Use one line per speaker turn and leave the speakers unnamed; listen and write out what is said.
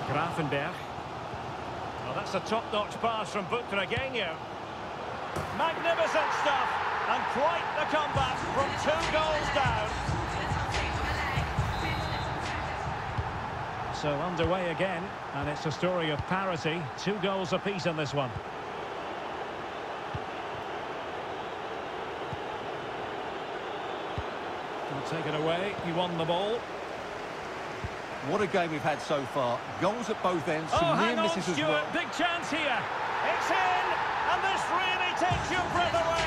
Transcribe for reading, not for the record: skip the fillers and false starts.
Grafenberg. Well, that's a top-notch pass from Butragueño. Magnificent stuff, and quite the comeback from 2 goals down. So underway again, and it's a story of parity. 2 goals apiece in this one. He'll take it away. He won the ball.
What a game we've had so far. Goals at both ends, some near
hang on,
misses as
Stuart.
well.
Big chance here. It's in, and this really takes your breath away.